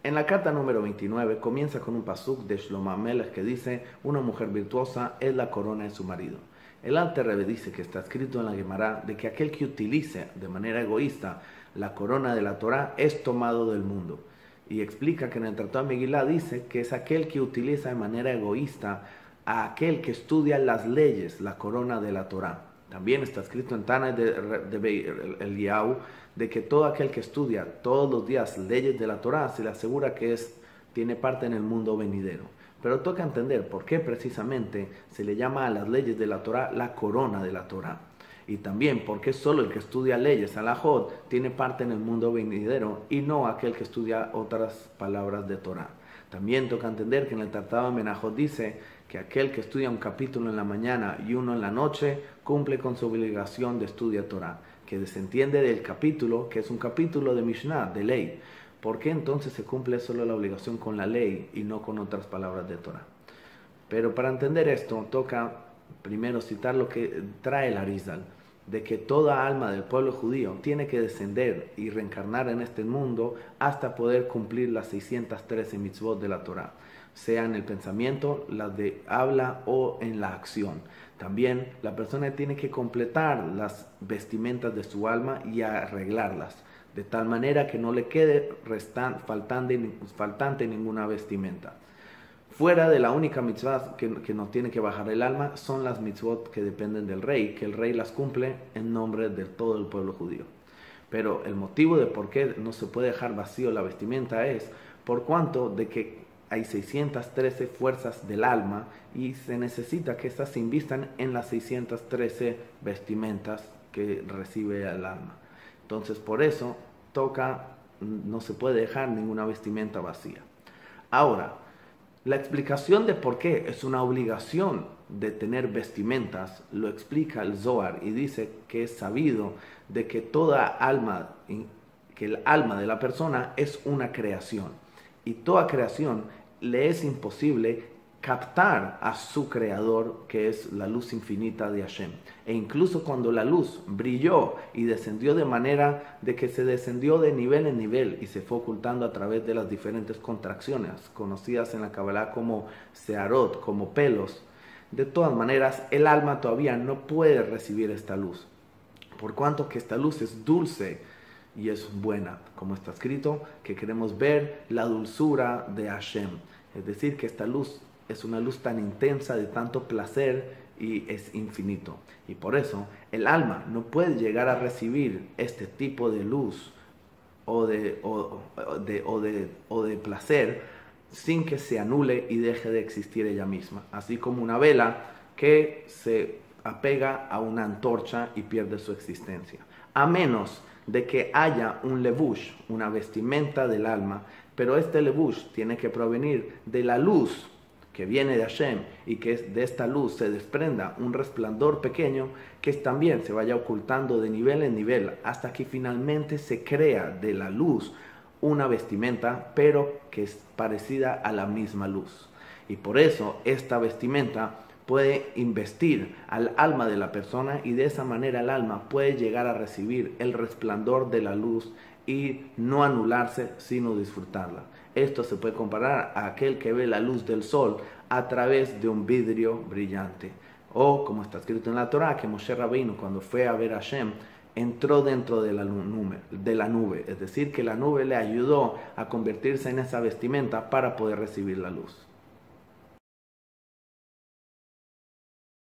En la carta número 29 comienza con un pasuk de Shlomo Amelech que dice: una mujer virtuosa es la corona de su marido. El Alter Rebbe dice que está escrito en la Gemara de que aquel que utilice de manera egoísta la corona de la Torah es tomado del mundo. Y explica que en el Tratado de Megilá dice que es aquel que utiliza de manera egoísta a aquel que estudia las leyes, la corona de la Torah. También está escrito en Tana de Eliyahu de que todo aquel que estudia todos los días leyes de la Torah se le asegura que tiene parte en el mundo venidero. Pero toca entender por qué precisamente se le llama a las leyes de la Torah la corona de la Torah. Y también por qué solo el que estudia leyes, halajot, tiene parte en el mundo venidero y no aquel que estudia otras palabras de Torah. También toca entender que en el Tratado de Menachot dice que aquel que estudia un capítulo en la mañana y uno en la noche cumple con su obligación de estudiar Torah, que desentiende del capítulo, que es un capítulo de Mishnah, de ley. ¿Por qué entonces se cumple solo la obligación con la ley y no con otras palabras de Torah? Pero para entender esto, toca primero citar lo que trae el Arizal, de que toda alma del pueblo judío tiene que descender y reencarnar en este mundo hasta poder cumplir las 613 mitzvot de la Torah, sea en el pensamiento, las de habla o en la acción. También la persona tiene que completar las vestimentas de su alma y arreglarlas, de tal manera que no le quede faltante ninguna vestimenta. Fuera de la única mitzvah que nos tiene que bajar el alma son las mitzvot que dependen del rey, que el rey las cumple en nombre de todo el pueblo judío. Pero el motivo de por qué no se puede dejar vacío la vestimenta es por cuanto de que hay 613 fuerzas del alma y se necesita que estas se invistan en las 613 vestimentas que recibe el alma. Entonces por eso no se puede dejar ninguna vestimenta vacía. Ahora, la explicación de por qué es una obligación de tener vestimentas lo explica el Zohar y dice que es sabido de que toda alma, que el alma de la persona es una creación y toda creación le es imposible captar a su creador, que es la luz infinita de Hashem. E incluso cuando la luz brilló y descendió de manera de que se descendió de nivel en nivel y se fue ocultando a través de las diferentes contracciones conocidas en la Kabbalah como searot, como pelos, de todas maneras el alma todavía no puede recibir esta luz, por cuanto que esta luz es dulce y es buena, como está escrito, que queremos ver la dulzura de Hashem. Es decir, que esta luz es una luz tan intensa, de tanto placer, y es infinito. Y por eso el alma no puede llegar a recibir este tipo de luz o de placer sin que se anule y deje de existir ella misma. Así como una vela que se apega a una antorcha y pierde su existencia. A menos de que haya un levush, una vestimenta del alma, pero este levush tiene que provenir de la luz que viene de Hashem y que de esta luz se desprenda un resplandor pequeño que también se vaya ocultando de nivel en nivel hasta que finalmente se crea de la luz una vestimenta, pero que es parecida a la misma luz. Y por eso esta vestimenta puede investir al alma de la persona y de esa manera el alma puede llegar a recibir el resplandor de la luz y no anularse, sino disfrutarla. Esto se puede comparar a aquel que ve la luz del sol a través de un vidrio brillante. O, como está escrito en la Torah, que Moshe Rabbeinu, cuando fue a ver a Hashem, entró dentro de la nube. Es decir, que la nube le ayudó a convertirse en esa vestimenta para poder recibir la luz.